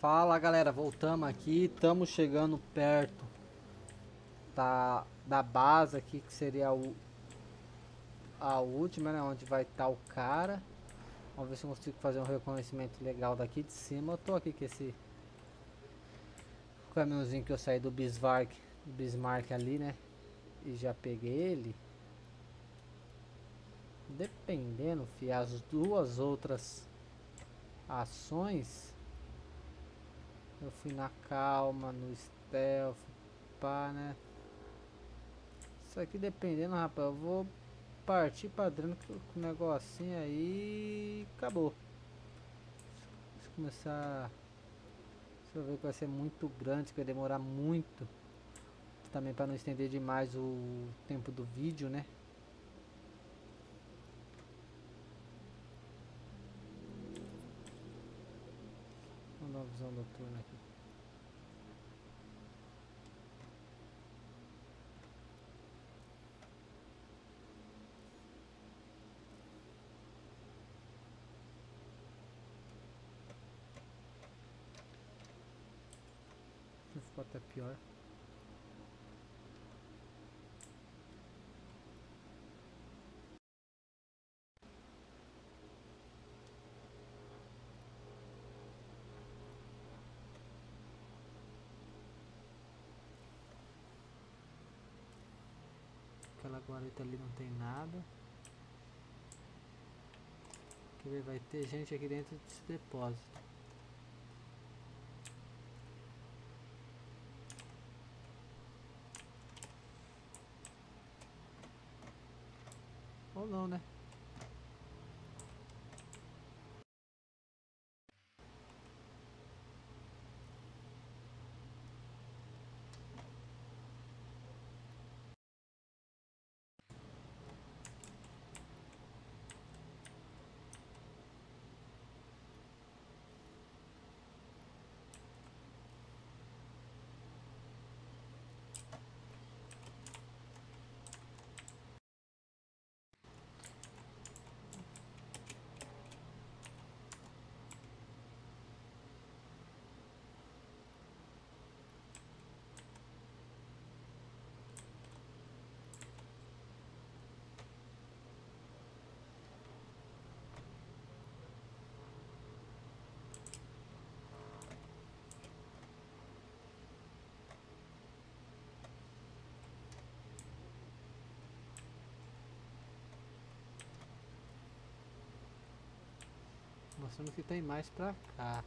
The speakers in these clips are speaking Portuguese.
Fala galera, voltamos aqui, estamos chegando perto da base aqui, que seria a última, né, onde vai estar o cara. Vamos ver se eu consigo fazer um reconhecimento legal daqui de cima. Eu tô aqui com esse caminhãozinho que eu saí do Bismarck ali, né, e já peguei ele. Dependendo, fi, as duas outras ações, eu fui na calma, no stealth, pá, né. Isso aqui dependendo, rapaz, eu vou partir pra dentro com o negocinho aí. Acabou. Se começar. Se eu ver que vai ser muito grande, que vai demorar muito. Também para não estender demais o tempo do vídeo, né? Vamos dar uma visão noturna aqui. Ficou até pior. Aquela guarita ali não tem nada. Quer ver, vai ter gente aqui dentro desse depósito. Ou não, né? Mostrando que tem mais pra cá.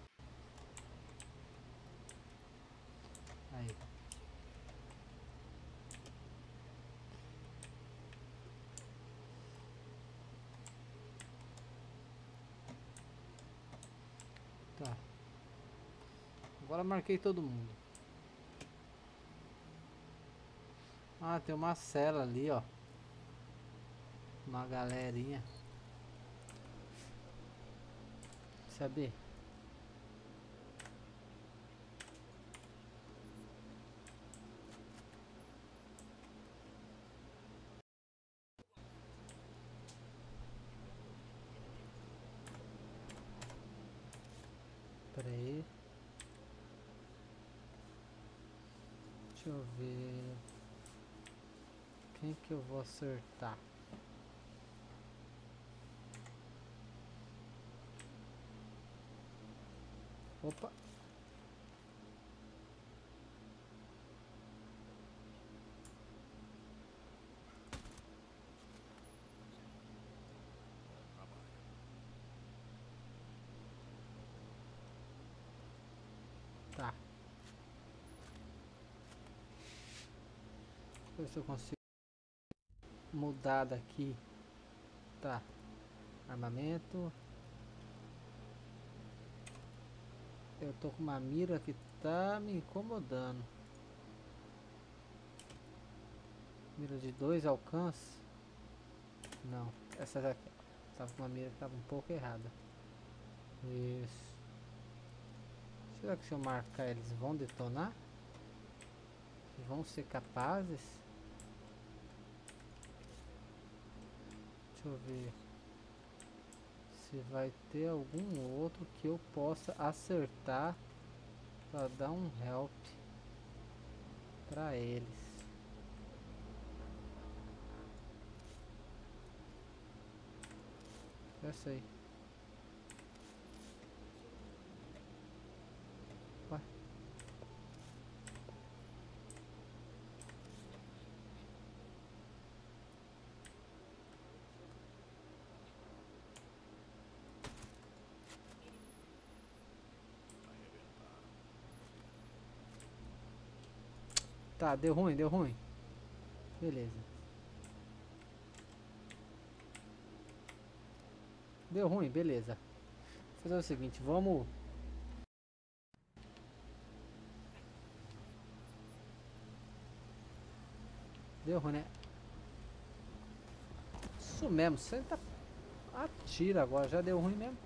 Aí. Tá. Agora marquei todo mundo. Ah, tem uma cela ali, ó. Uma galerinha. Saber? Pera aí. Deixa eu ver. Quem que eu vou acertar? Opa. Tá. Deixa eu ver se eu consigo mudar daqui. Tá. Armamento. Eu tô com uma mira que tá me incomodando. Mira de 2 alcance. Não, essa daqui. Tava com uma mira que tava um pouco errada. Isso. Será que se eu marcar eles vão detonar? Vão ser capazes? Deixa eu ver se vai ter algum outro que eu possa acertar Só dá um help pra eles. Eu sei. Ué. Tá, deu ruim, deu ruim. Beleza. Deu ruim, beleza. Vou fazer o seguinte, vamos... Deu ruim, né? Isso mesmo, senta... Atira agora, já deu ruim mesmo.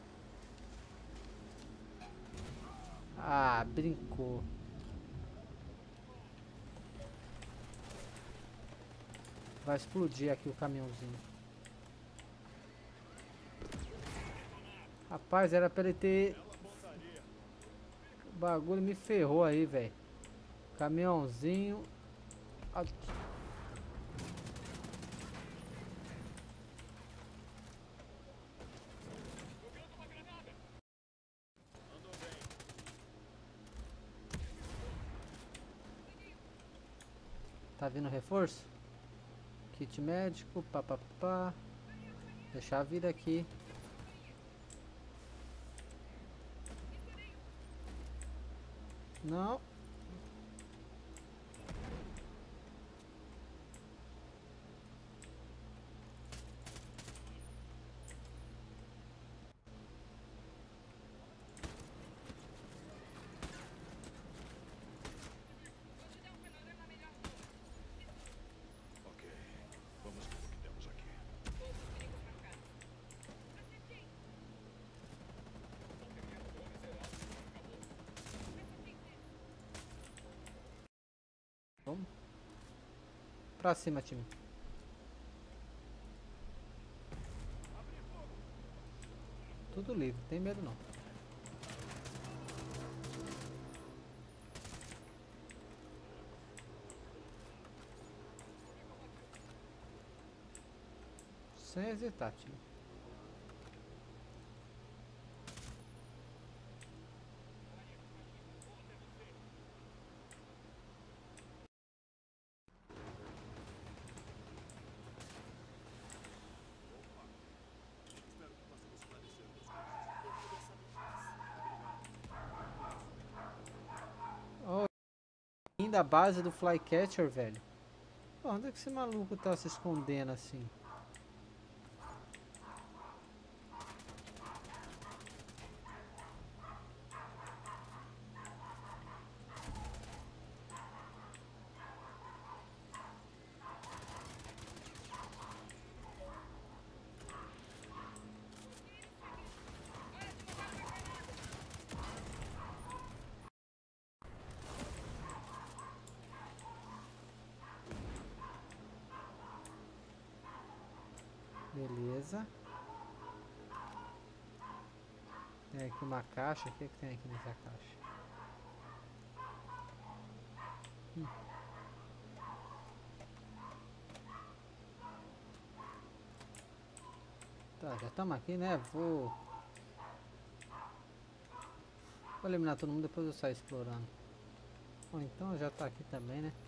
Ah, brincou. Vai explodir aqui o caminhãozinho. Rapaz, era pra ele ter... O bagulho me ferrou aí, velho. Caminhãozinho... Tá vindo reforço? Kit médico, papapá. Deixar a vida aqui. Não. Ok, vamos ver o que temos aqui. Vamos. Pra cima, time. Tudo livre, não tem medo não. Sem hesitar, time. Oh, ainda a base do Flycatcher, velho. Pô, onde é que esse maluco tá se escondendo assim? Beleza. Tem aqui uma caixa. O que, que tem aqui nessa caixa? Tá, já estamos aqui, né? Vou eliminar todo mundo, depois eu saio explorando. Bom, então já tá aqui também, né?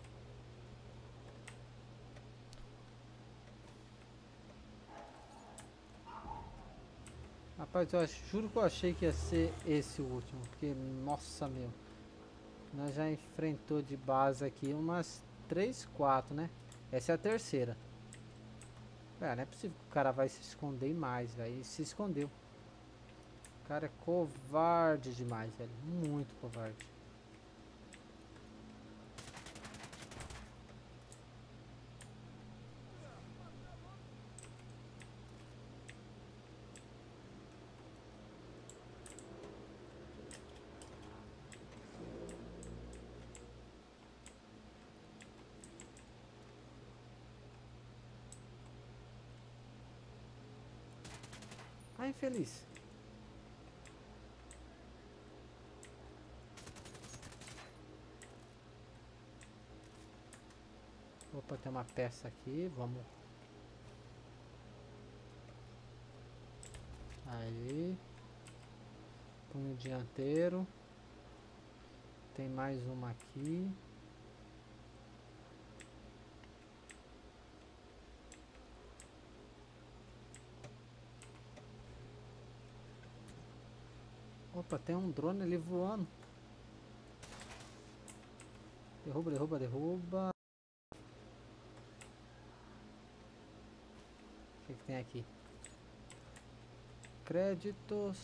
Rapaz, juro que eu achei que ia ser esse o último. Porque, nossa, meu. Nós já enfrentou de base aqui umas 3, 4, né? Essa é a terceira. Não é possível que o cara vai se esconder mais, velho. E se escondeu. O cara é covarde demais, velho. Muito covarde. Ah, infeliz. Opa, tem uma peça aqui, vamos. Aí. Punho dianteiro. Tem mais uma aqui. Opa, tem um drone ali voando. Derruba, derruba, derruba. O que que tem aqui? Créditos.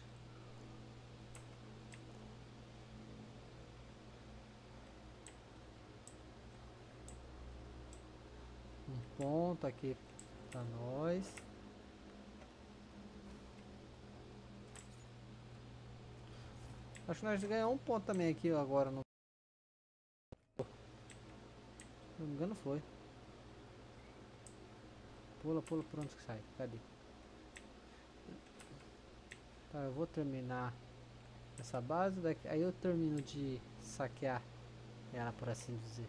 Um ponto aqui pra nós. Acho que nós ganhamos um ponto também aqui agora. Se não me engano foi. Pula, pula, por onde que sai? Cadê? Tá, eu vou terminar essa base, daqui, aí eu termino de saquear ela, por assim dizer.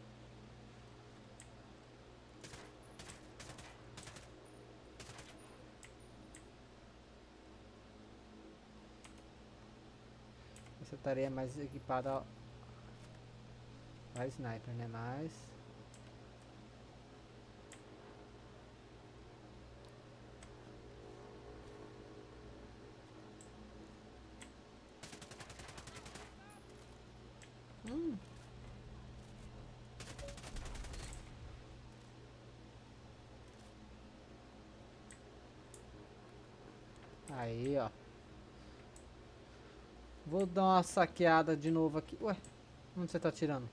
Você estaria mais equipada a sniper, né? Nice. Aí, ó. Vou dar uma saqueada de novo aqui. Ué, onde você tá atirando?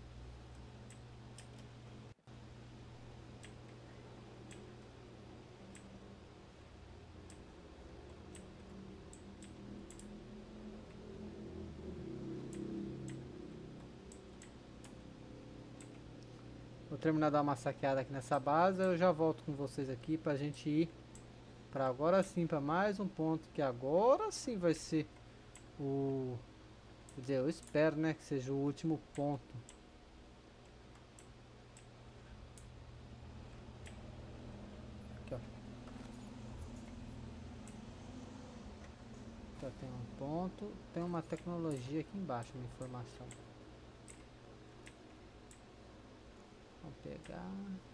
Vou terminar de dar uma saqueada aqui nessa base. Eu já volto com vocês aqui pra gente ir pra agora sim, pra mais um ponto. Que agora sim vai ser o... Quer dizer, eu espero, né, que seja o último ponto. Aqui, ó. Já tem um ponto. Tem uma tecnologia aqui embaixo, uma informação. Vamos pegar.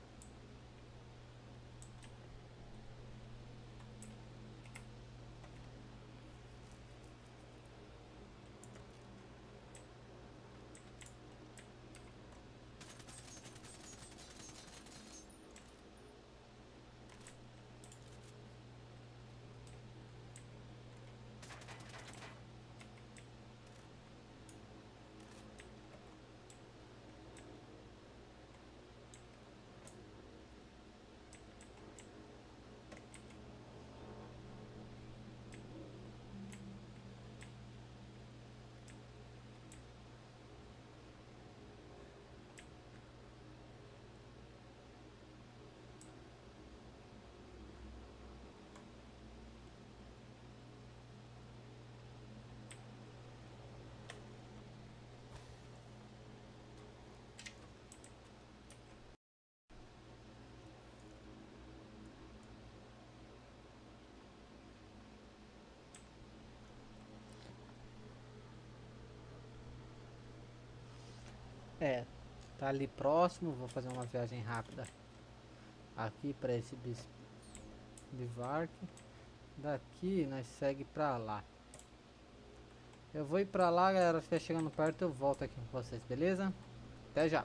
É, tá ali próximo. Vou fazer uma viagem rápida aqui para esse bivark. Daqui nós segue pra lá. Eu vou ir pra lá, galera. Se estiver chegando perto, eu volto aqui com vocês, beleza? Até já.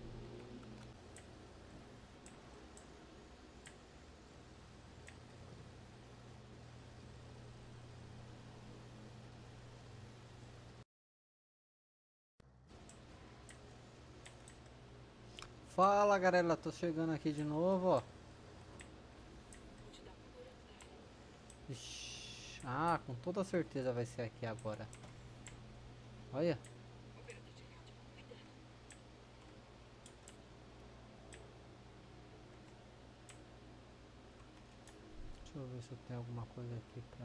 Fala, galera. Tô chegando aqui de novo, ó. Ixi, ah, com toda certeza vai ser aqui agora. Olha. Deixa eu ver se eu tenho alguma coisa aqui pra...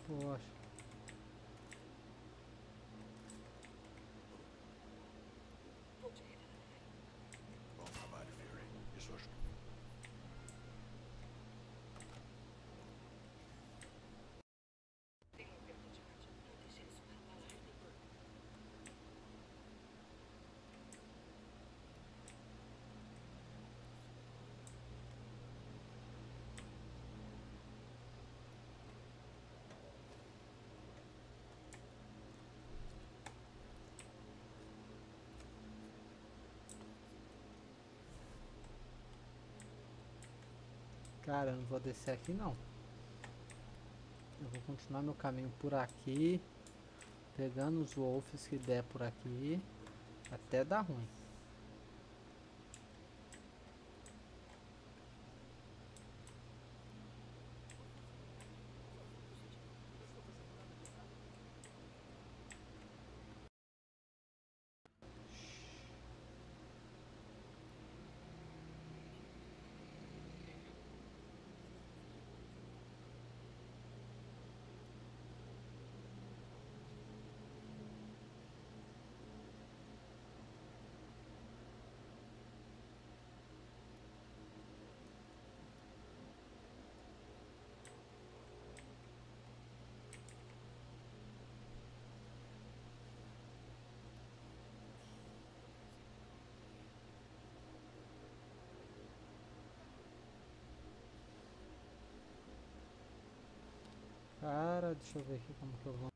Poxa. Bom trabalho, Fury. Isso ajuda. Cara, eu não vou descer aqui não. Eu vou continuar meu caminho por aqui, pegando os wolves que der por aqui, até dar ruim. Cara, deixa eu ver aqui como que eu vou.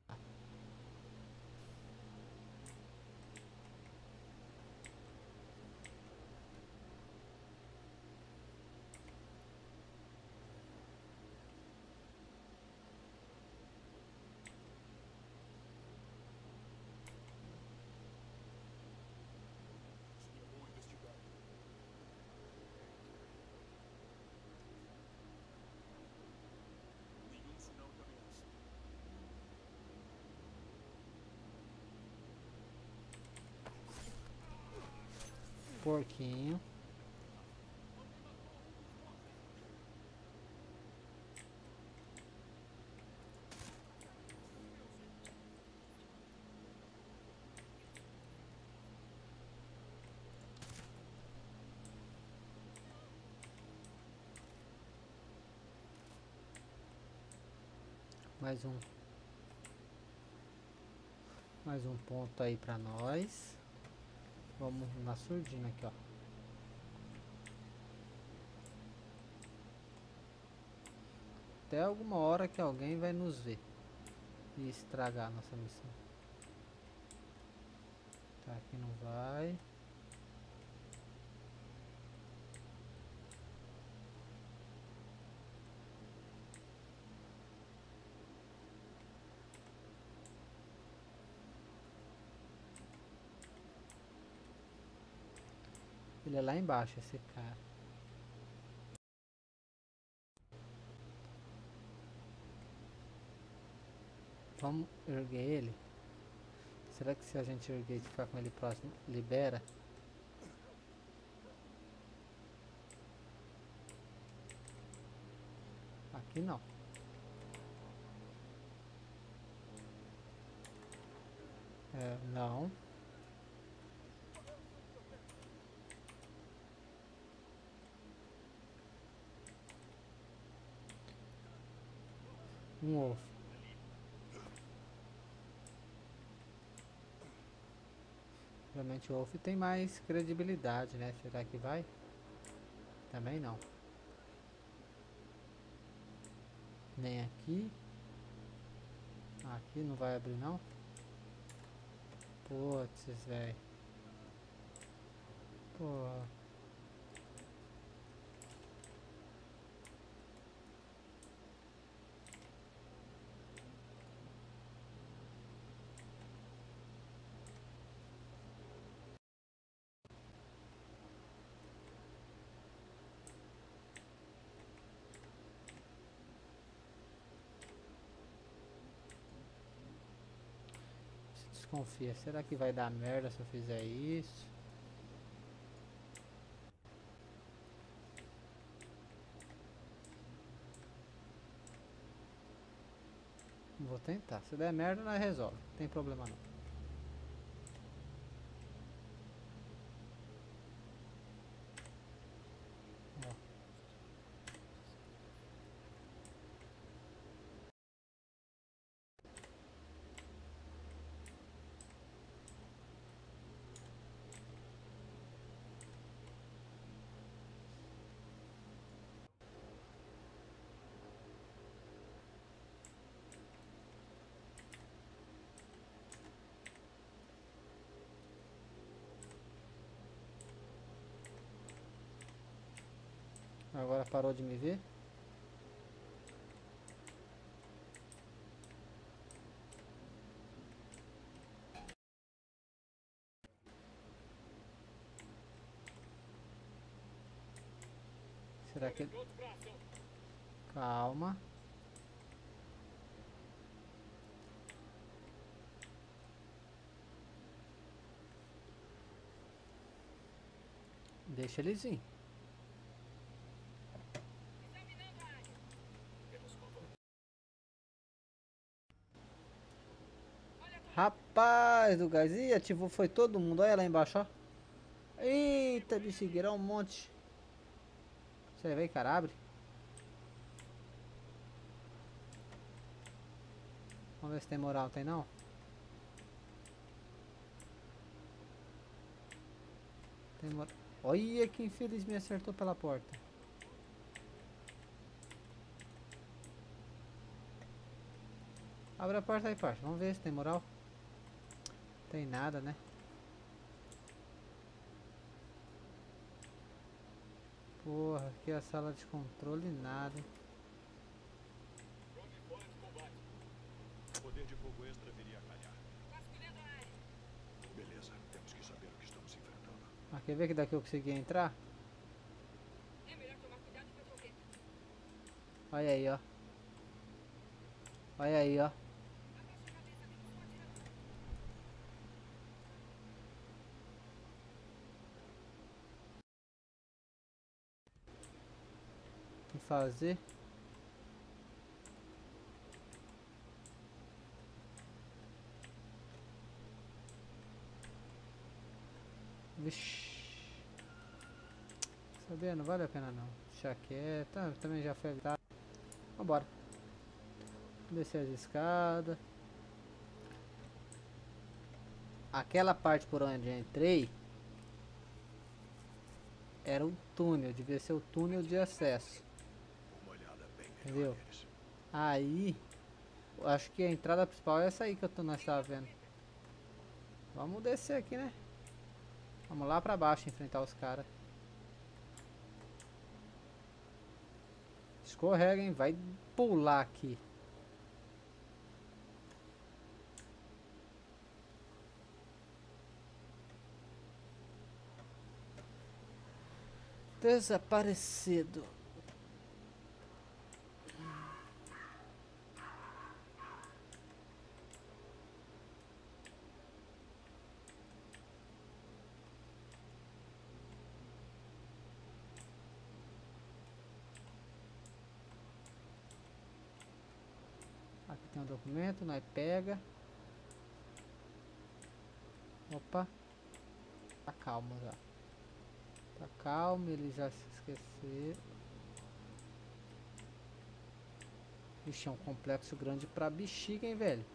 Porquinho. Mais um. Mais um ponto aí pra nós. Vamos na surdina aqui, ó. Até alguma hora que alguém vai nos ver e estragar a nossa missão. Tá, aqui não vai. Ele é lá embaixo, esse cara. Vamos erguer ele? Será que se a gente erguer e ficar com ele próximo, libera? Aqui não. É, não. Um ovo. Realmente o Wolf tem mais credibilidade, né? Será que vai? Também não. Nem aqui. Aqui não vai abrir não. Putz, velho. Pô. Desconfia. Será que vai dar merda se eu fizer isso? Vou tentar. Se der merda, nós resolve. Não tem problema não. Agora parou de me ver. Será que ele... Calma. Deixa eles vir. Rapaz do gás. Ih, ativou foi todo mundo. Olha lá embaixo, ó. Eita, bexigueira, um monte. Você vem, cara, abre. Vamos ver se tem moral, tem não? Tem moral. Olha que infeliz me acertou pela porta. Abre a porta aí, parça. Vamos ver se tem moral. Tem nada, né? Porra, aqui é a sala de controle, nada, hein? Poder de fogo extra viria a calhar. Beleza, temos que saber o que estamos enfrentando. Ah, quer ver que daqui eu consegui entrar? Olha aí, ó. Olha aí, ó. O que fazer? Vixe. Sabia? Não vale a pena não. Deixa quieto. Ah, também já foi habilitado. Vambora. Descer as escadas. Aquela parte por onde eu entrei era o túnel, devia ser o túnel de acesso. Uma olhada bem melhor Entendeu? neles. Aí, eu acho que a entrada principal é essa aí que nós tava vendo. Vamos descer aqui, né? Vamos lá pra baixo enfrentar os caras. Escorrega, hein? Vai pular aqui. Desaparecido. Aqui tem um documento, nós pega. Opa. Tá calmo já. Tá calmo, ele já se esqueceu. Ixi, é um complexo grande pra bexiga, hein, velho.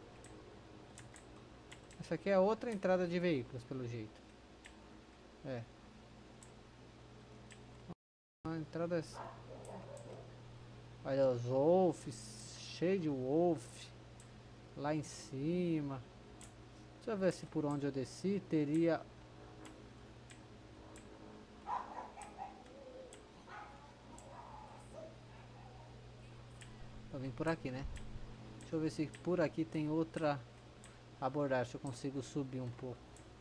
Essa aqui é outra entrada de veículos, pelo jeito. É. A entrada é... Olha os wolves, cheio de wolf. Lá em cima. Deixa eu ver se por onde eu desci teria... Eu vim por aqui, né? Deixa eu ver se por aqui tem outra abordagem, se eu consigo subir um pouco.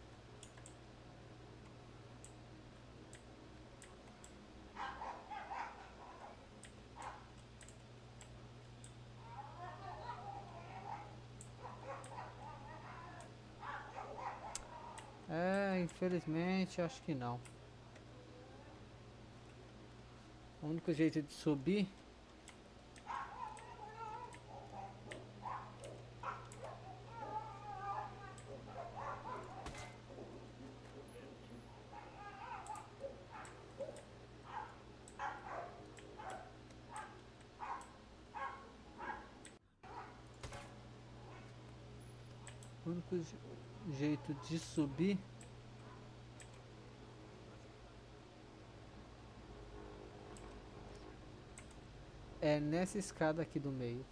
É, infelizmente acho que não. O único jeito de subir O único jeito de subir é nessa escada aqui do meio.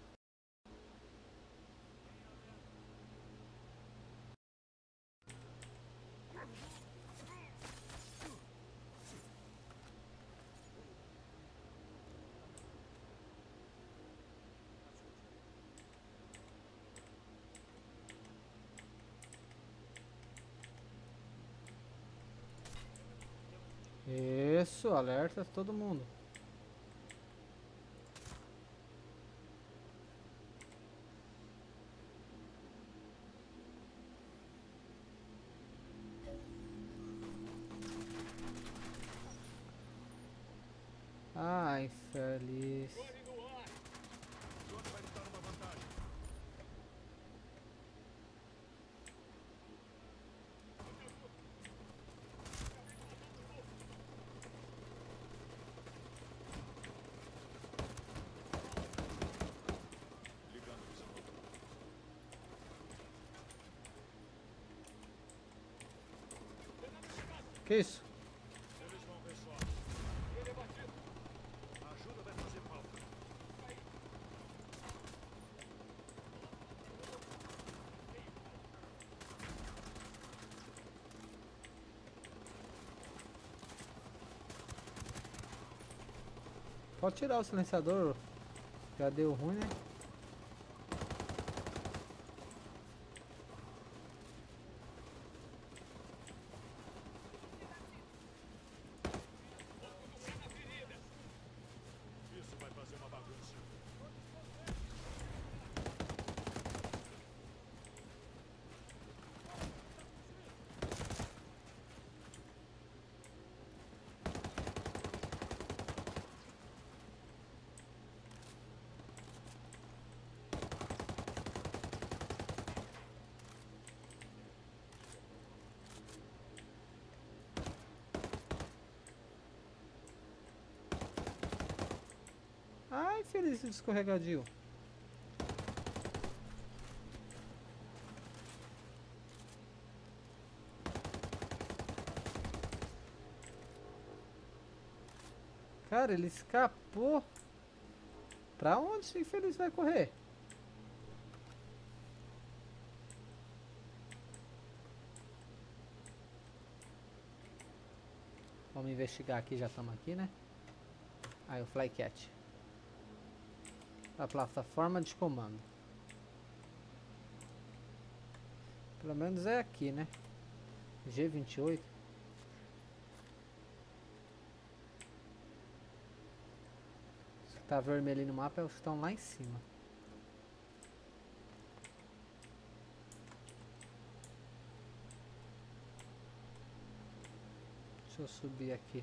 Isso, alerta todo mundo. Ai, infeliz. Johnny vai lhe dar uma vantagem. Ligando visão noturna. Que isso? Eles vão ver só. A ajuda vai fazer falta. Pode tirar o silenciador. Já deu ruim, né? Isso vai fazer uma bagunça. Ai, feliz escorregadio. Cara, ele escapou. Pra onde esse infeliz vai correr? Vamos investigar aqui, já estamos aqui, né? Aí o Flycat. A plataforma de comando. Pelo menos é aqui, né? G28. Os que tá vermelho no mapa é os que estão lá em cima. Deixa eu subir aqui.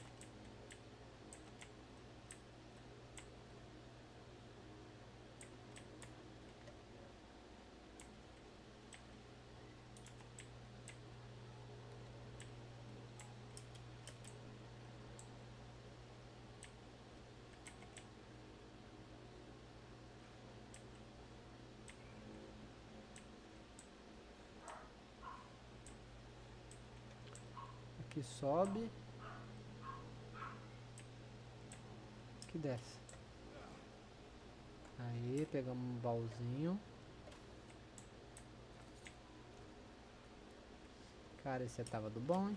Aqui sobe. Aqui desce. Aí, pegamos um baúzinho. Cara, esse tava do bom, hein?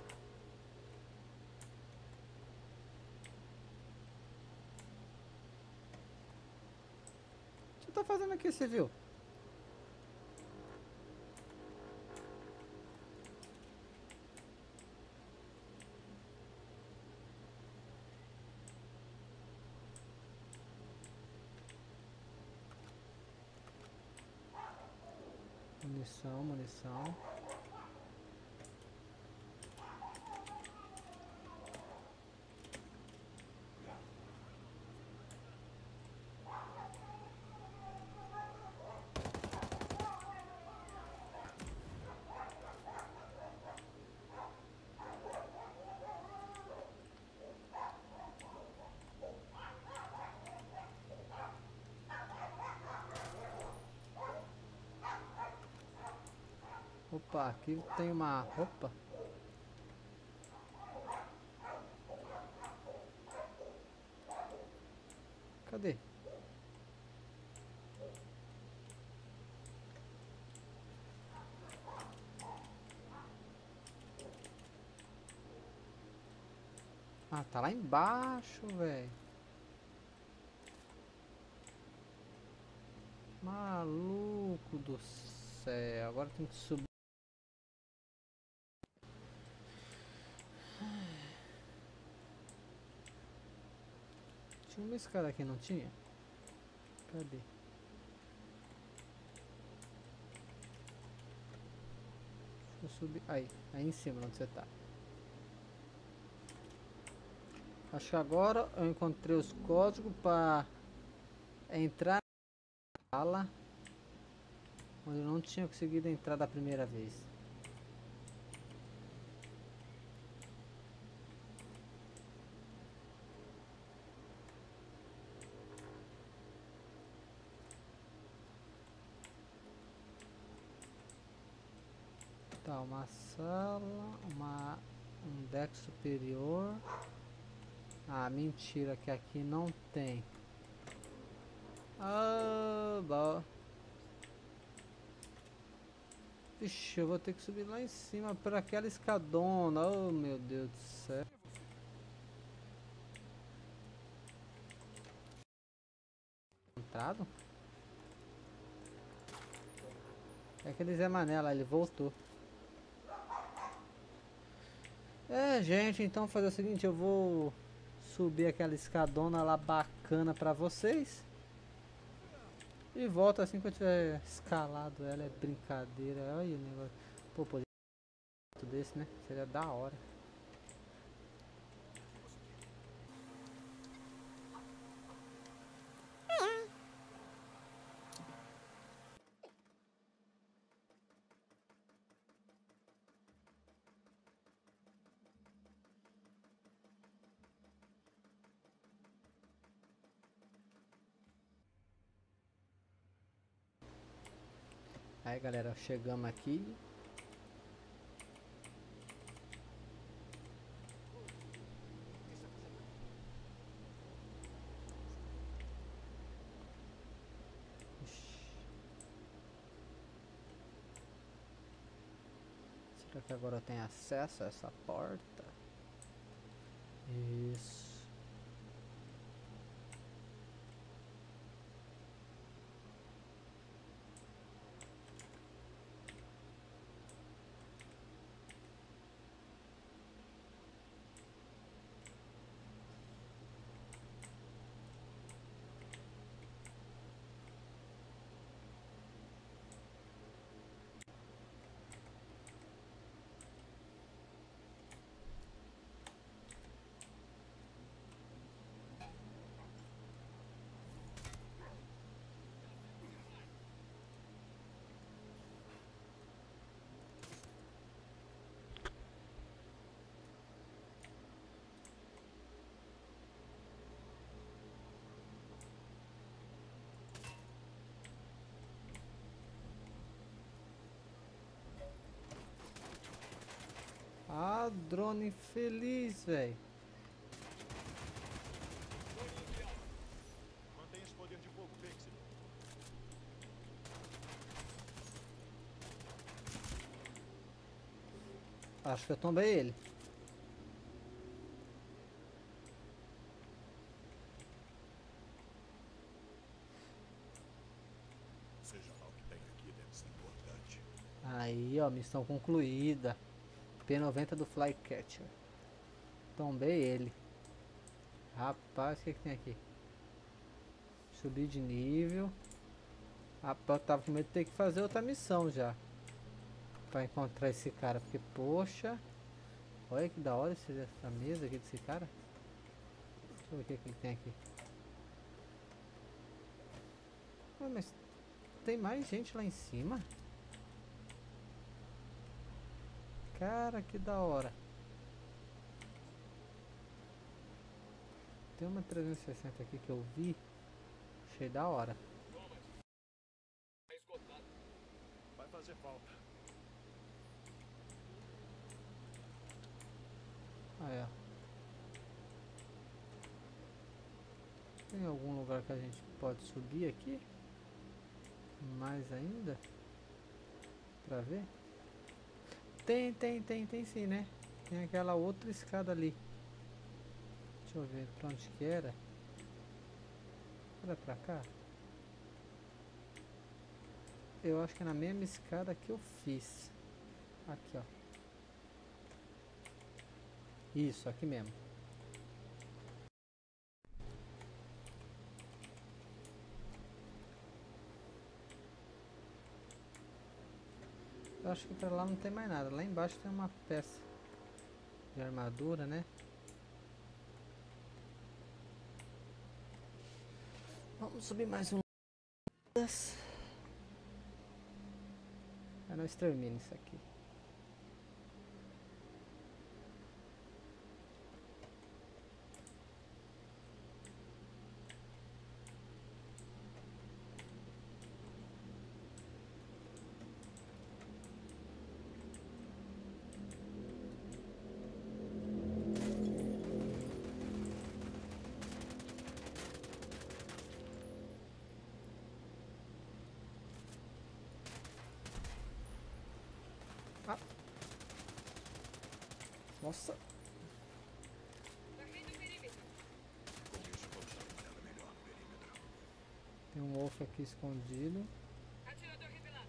O que você tá fazendo aqui, você viu? Munição, munição. Opa, aqui tem uma roupa. Cadê? Ah, tá lá embaixo, velho. Maluco do céu. Agora tem que subir. Tinha uma escada aqui, não tinha? Cadê? Deixa eu subir. Aí em cima, onde você tá. Acho que agora eu encontrei os códigos para entrar na sala onde eu não tinha conseguido entrar da primeira vez. Tá, uma sala, um deck superior. Ah, mentira que aqui não tem. Ah, bom. Vixe, eu vou ter que subir lá em cima para aquela escadona. Oh, meu Deus do céu. Entrado? É aquele Zé Mané lá, ele voltou. É, gente, então fazer o seguinte, eu vou subir aquela escadona lá bacana pra vocês. E volto assim que eu tiver escalado ela, é brincadeira. Olha o negócio. Pô, poder desse, né? Seria da hora. Aí galera, chegamos aqui. Será que agora eu tenho acesso a essa porta? Isso. Ah, drone infeliz, velho. Mantenha esse poder de fogo, Pixie. Acho que eu tombei ele. Seja lá o que tem aqui, deve ser importante. Aí, ó, missão concluída. P90 do Flycatcher. Tombei ele. Rapaz, o que tem aqui? Subir de nível. Rapaz, eu tava com medo de ter que fazer outra missão já. Pra encontrar esse cara. Porque, poxa. Olha que da hora essa mesa aqui desse cara. Deixa eu ver o que ele tem aqui. Ah, mas tem mais gente lá em cima? Cara, que da hora. Tem uma 360 aqui que eu vi. Achei da hora. Vai fazer falta. Aí, ó. Tem algum lugar que a gente pode subir aqui? Mais ainda? Pra ver? Tem sim, né? Tem aquela outra escada ali. Deixa eu ver pra onde que era. Era pra cá? Eu acho que é na mesma escada que eu fiz. Aqui, ó. Isso, aqui mesmo. Eu acho que pra lá não tem mais nada. Lá embaixo tem uma peça de armadura, né? Vamos subir mais um. Eu não extermino isso aqui. Ah. Nossa. Com isso, vamos dominá-la melhor no perímetro. Tem um wolf aqui escondido. Atirador revelado.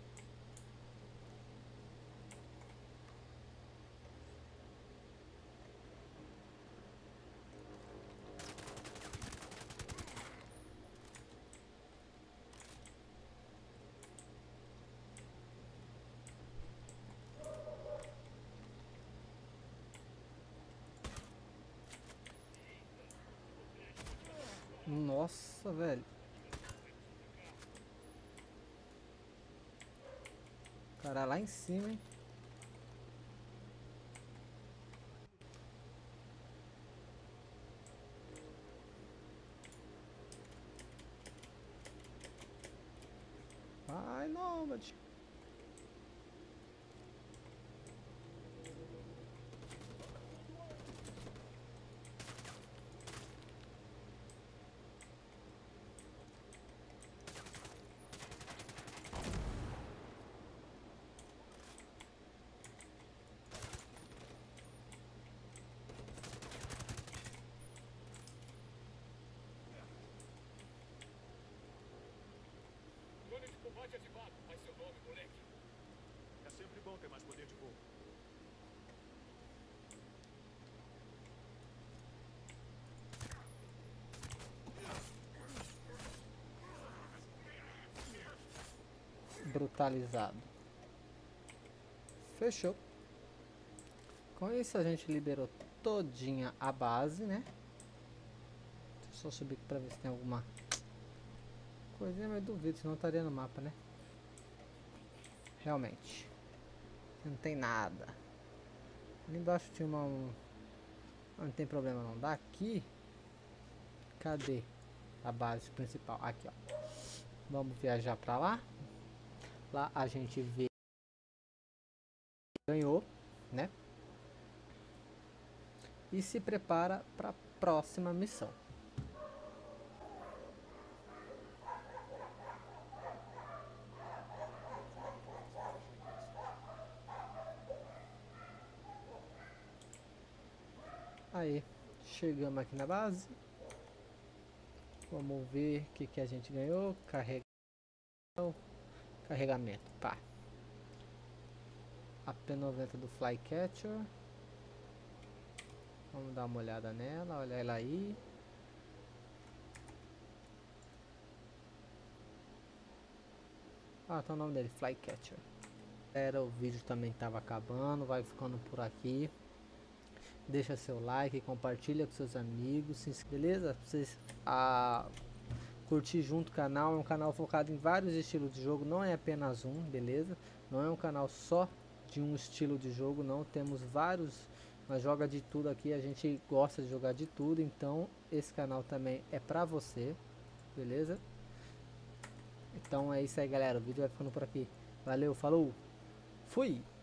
Nossa, velho. O cara lá em cima, hein? Ai, não, mas... Drone de combate ativado. Faz seu nome, moleque. É sempre bom ter mais poder de voo. Brutalizado. Fechou. Com isso a gente liberou todinha a base, né? Deixa eu só subir aqui pra ver se tem alguma coisinha, mas duvido, senão estaria no mapa, né? Realmente. Não tem nada. Ali embaixo tinha uma... Não tem problema não. Daqui... Cadê a base principal? Aqui, ó. Vamos viajar pra lá. Lá a gente vê... Ganhou, né? E se prepara para a próxima missão. Aí, chegamos aqui na base. Vamos ver o que a gente ganhou. Carregamento, pá. A P90 do Flycatcher. Vamos dar uma olhada nela, olha ela aí. Ah, tá o nome dele, Flycatcher. O vídeo também estava acabando, vai ficando por aqui. Deixa seu like, compartilha com seus amigos, beleza? Pra vocês curtir junto o canal. É um canal focado em vários estilos de jogo, não é apenas um, beleza? Não é um canal só de um estilo de jogo, não. Temos vários, nós joga de tudo aqui, a gente gosta de jogar de tudo, então esse canal também é pra você, beleza? Então é isso aí, galera, o vídeo vai ficando por aqui. Valeu, falou, fui!